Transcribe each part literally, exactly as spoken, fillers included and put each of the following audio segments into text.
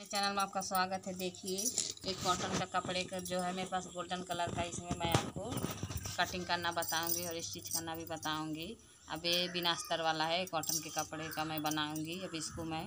Channel में आपका स्वागत है। देखिए एक कॉटन का कपड़े का जो है मेरे पास गोल्डन कलर का, इसमें मैं आपको कटिंग करना बताऊंगी और स्टिच करना भी बताऊंगी। अब ये बिना अस्तर वाला है, कॉटन के कपड़े का मैं बनाऊंगी। अब इसको मैं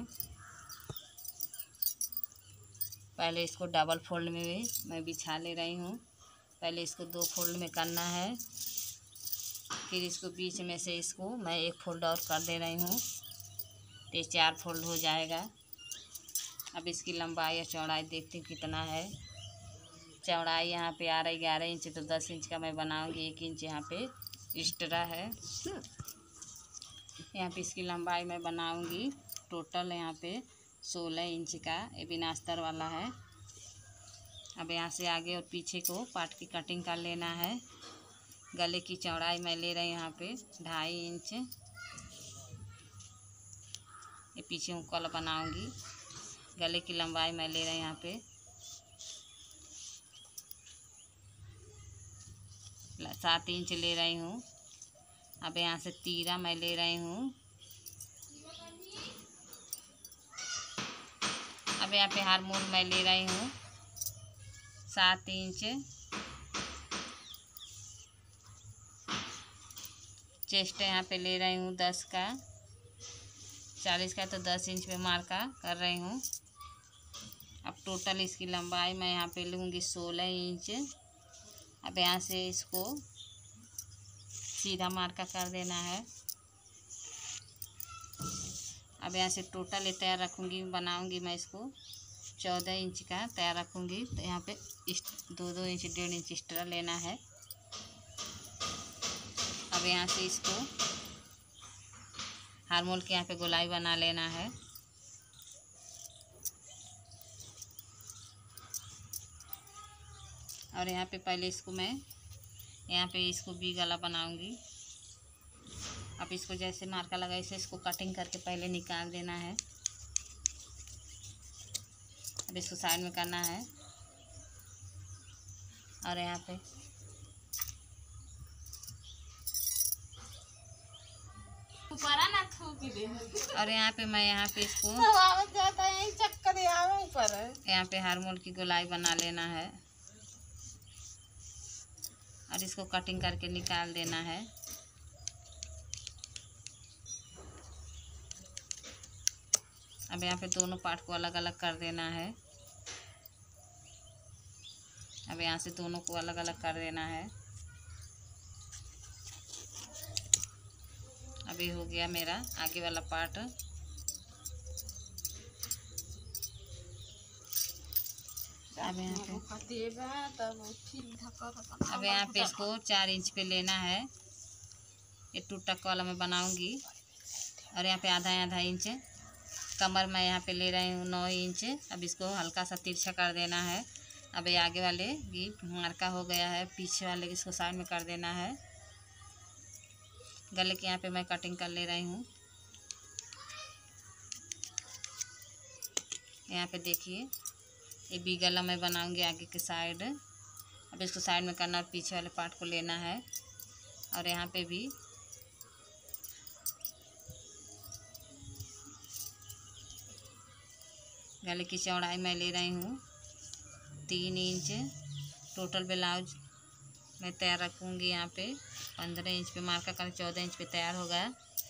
पहले इसको डबल फोल्ड में भी मैं बिछा ले रही हूँ। पहले इसको दो फोल्ड में करना है, फिर इसको बीच में से इसको मैं एक फोल्ड और कर दे रही हूँ, तो ये चार फोल्ड हो जाएगा। अब इसकी लंबाई या चौड़ाई देखते हैं कितना है। चौड़ाई यहाँ पे आ रही ग्यारह इंच, तो दस इंच का मैं बनाऊंगी। एक इंच यहाँ पे एक्स्ट्रा है। यहाँ पे इसकी लंबाई मैं बनाऊंगी टोटल यहाँ पे सोलह इंच का। ये बिना अस्तर वाला है। अब यहाँ से आगे और पीछे को पार्ट की कटिंग कर लेना है। गले की चौड़ाई मैं ले रही हूँ यहाँ पे ढाई इंच। ये पीछे मुक्कल बनाऊंगी। गले की लंबाई मैं ले रही हूँ यहाँ पे सात इंच ले रही हूँ। अब यहाँ से तीरा मैं ले रही हूँ। अब यहाँ पे हारमोन मैं ले रही हूँ सात इंच। चेस्ट यहाँ पे ले रही हूँ दस का, चालीस का तो दस इंच पे मार्का कर रही हूँ। अब टोटल इसकी लंबाई मैं यहाँ पे लूँगी सोलह इंच। अब यहाँ से इसको सीधा मार्का कर देना है। अब यहाँ से टोटल ये तैयार रखूँगी, बनाऊँगी मैं इसको चौदह इंच का तैयार रखूँगी। तो यहाँ पे दो दो इंच डेढ़ इंच एक्स्ट्रा लेना है। अब यहाँ से इसको हारमोल के यहाँ पे गोलाई बना लेना है। और यहाँ पे पहले इसको मैं यहाँ पे इसको वी गला बनाऊंगी। अब इसको जैसे मार्का लगा इसे इसको कटिंग करके पहले निकाल देना है। अब इसको साइड में करना है और यहाँ पे और यहाँ पे मैं यहाँ पे इसको यहाँ पे हारमोल की गोलाई बना लेना है और इसको कटिंग करके निकाल देना है। अब यहाँ पे दोनों पार्ट को अलग अलग कर देना है। अब यहाँ से दोनों को अलग अलग कर देना है। अब ये हो गया मेरा आगे वाला पार्ट। अब यहाँ पे अब यहाँ पे इसको चार इंच पे लेना है। ये टू टक वाला मैं बनाऊंगी। और यहाँ पे आधा आधा इंच कमर मैं यहाँ पे ले रही हूँ नौ इंच। अब इसको हल्का सा तिरछा कर देना है। अब ये आगे वाले की मार्का हो गया है, पीछे वाले इसको साइड में कर देना है। गले के यहाँ पे मैं कटिंग कर ले रही हूँ। यहाँ पे देखिए ये भी गला मैं बनाऊंगी आगे के साइड। अब इसको साइड में करना, पीछे वाले पार्ट को लेना है। और यहाँ पे भी गले की चौड़ाई मैं ले रही हूँ तीन इंच। टोटल ब्लाउज मैं तैयार रखूँगी यहाँ पे पंद्रह इंच पे मार्का कर चौदह इंच पे तैयार होगा।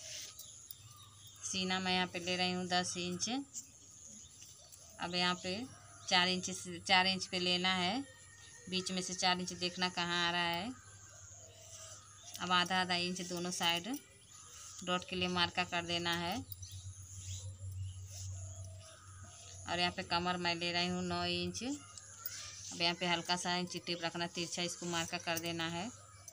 सीना मैं यहाँ पे ले रही हूँ दस इंच। अब यहाँ पे चार इंच से चार इंच पे लेना है। बीच में से चार इंच देखना कहाँ आ रहा है। अब आधा आधा इंच दोनों साइड डॉट के लिए मार्का कर देना है। और यहाँ पे कमर मैं ले रही हूँ नौ इंच। अब यहाँ पे हल्का सा इंच टेप रखना तिरछा, इसको मार्का कर देना है।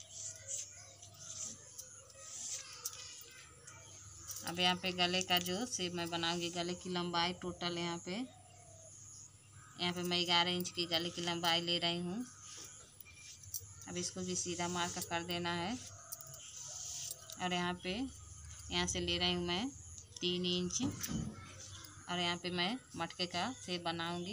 अब यहाँ पे गले का जो शेप मैं बनाऊंगी, गले की लंबाई टोटल यहाँ पे यहाँ पे मैं ग्यारह इंच की गले की लंबाई ले रही हूँ। अब इसको भी सीधा मार्का कर देना है। और यहाँ पे यहाँ से ले रही हूँ मैं तीन इंच। और यहाँ पे मैं मटके का शेप बनाऊंगी।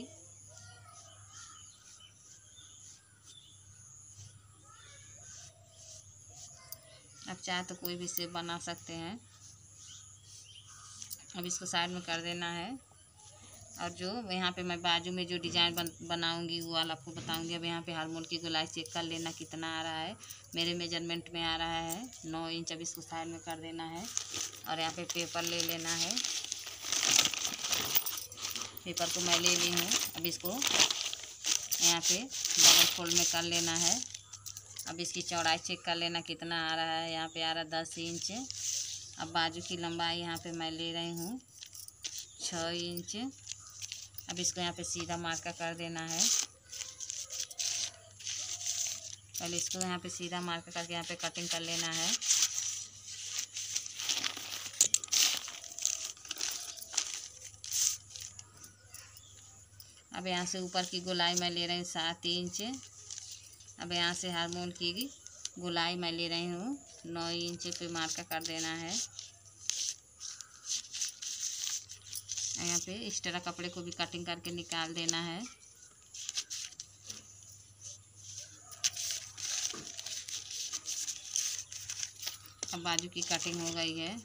अब चाहे तो कोई भी शेप बना सकते हैं। अब इसको साइड में कर देना है। और जो यहाँ पे मैं बाजू में जो डिज़ाइन बन बनाऊँगी वो वाला आपको बताऊँगी। अब यहाँ पे हारमोन की गोलाई चेक कर लेना कितना आ रहा है। मेरे मेजरमेंट में आ रहा है नौ इंच। अब इसको साइड में कर देना है और यहाँ पे पेपर ले लेना है। पेपर को मैं ले ली हूँ। अब इसको यहाँ पे डबल फोल्ड में कर लेना है। अब इसकी चौड़ाई चेक कर लेना कितना आ रहा है। यहाँ पे आ रहा है दस इंच। अब बाजू की लंबाई यहाँ पे मैं ले रही हूँ छः इंच। अब इसको यहाँ पे सीधा मार्का कर देना है। पहले इसको यहाँ पे सीधा मार्का करके यहाँ पे कटिंग कर लेना है। अब यहाँ से ऊपर की गोलाई मैं ले रही हूँ सात इंच। अब यहाँ से हारमोन की गोलाई मैं ले रही हूँ नौ इंच पे मार्का कर देना है। यहाँ पे एक्स्ट्रा कपड़े को भी कटिंग करके निकाल देना है। अब बाजू की कटिंग हो गई है।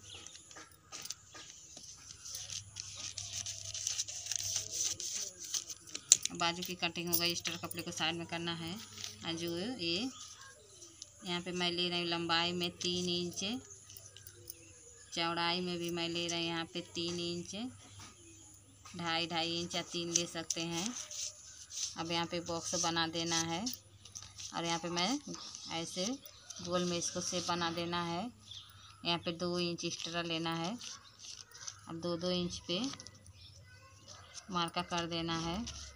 बाजू की कटिंग हो गई। एक्स्ट्रा कपड़े को साइड में करना है। और जो ये यहाँ पे मैं ले रही हूँ लंबाई में तीन इंच, चौड़ाई में भी मैं ले रही हूँ यहाँ पे तीन इंच, ढाई ढाई इंच या तीन ले सकते हैं। अब यहाँ पे बॉक्स बना देना है और यहाँ पे मैं ऐसे गोल में इसको शेप बना देना है। यहाँ पे दो इंच एक्स्ट्रा लेना है। अब दो दो इंच पे मार्का कर देना है।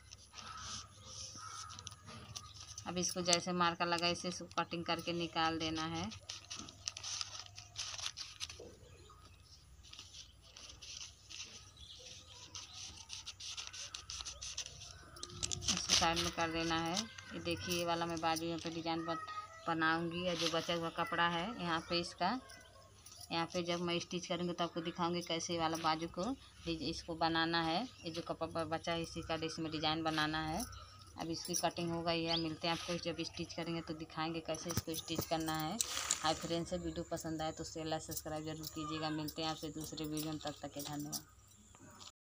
अब इसको जैसे मार्का लगा इसे कटिंग करके निकाल देना है। साइड में कर देना है। ये देखिए ये वाला मैं बाजू यहाँ पे डिजाइन बनाऊंगी। और जो बचा हुआ कपड़ा है यहाँ पे इसका यहाँ पे जब मैं स्टिच करूँगी तो आपको दिखाऊंगी कैसे वाला बाजू को इसको बनाना है। ये जो कपड़ा बचा है इसी का इसमें डिजाइन बनाना है। अब इसकी कटिंग हो गई है। मिलते हैं आपको जब स्टिच करेंगे तो दिखाएंगे कैसे इसको स्टिच करना है। हाय फ्रेंड्स, वीडियो पसंद आए तो शेयर लाइक सब्सक्राइब जरूर कीजिएगा। मिलते हैं आपसे दूसरे वीडियो में, तब तक के धन्यवाद।